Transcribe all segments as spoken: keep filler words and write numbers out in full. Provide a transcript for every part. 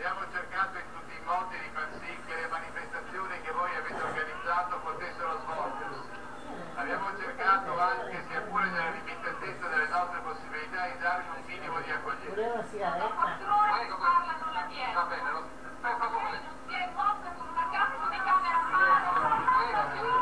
abbiamo cercato in tutti i modi di far sì che le manifestazioni che voi avete organizzato potessero svolgersi. Abbiamo cercato anche, sia pure nella limitatezza delle nostre possibilità, di darvi un minimo di accoglienza. Voleva una sigaretta? Prego, parlano la piena. Va bene, lo per favore. Si è mossa con una cazzo di camera.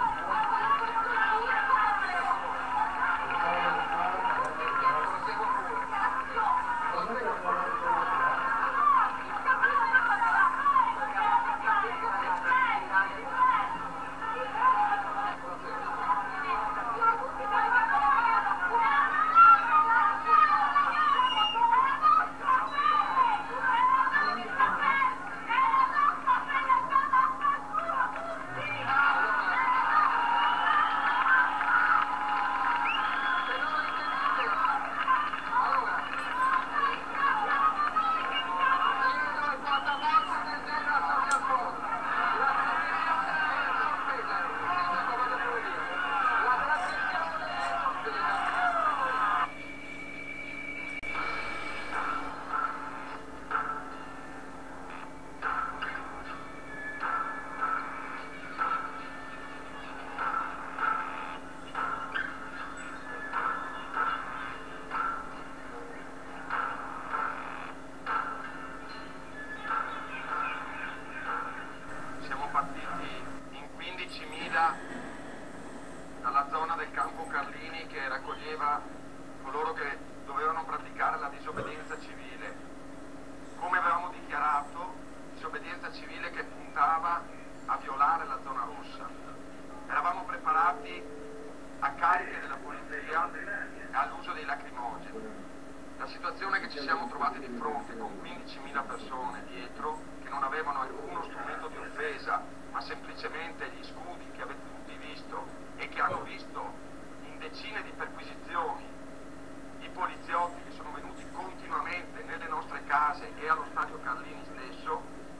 Dalla zona del campo Carlini, che raccoglieva coloro che dovevano praticare la disobbedienza civile. Come avevamo dichiarato, disobbedienza civile che puntava a violare la zona rossa. Eravamo preparati a cariche della polizia e all'uso dei lacrimogeni. La situazione che ci siamo trovati di fronte, con quindicimila persone dietro che non avevano alcuno strumento di offesa, ma semplicemente gli scudi che avete tutti visto e che hanno visto in decine di perquisizioni i poliziotti che sono venuti continuamente nelle nostre case e allo stadio Carlini stesso,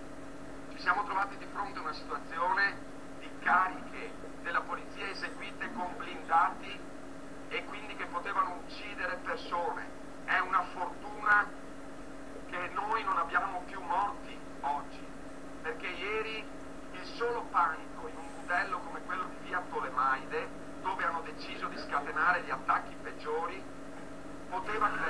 ci siamo trovati di fronte a una situazione di cariche della polizia eseguite con blindati e quindi che potevano uccidere persone. È una fortuna che noi non abbiamo più morti oggi, perché ieri il solo panico in un budello come quello di via Tolemaide, dove hanno deciso di scatenare gli attacchi peggiori, poteva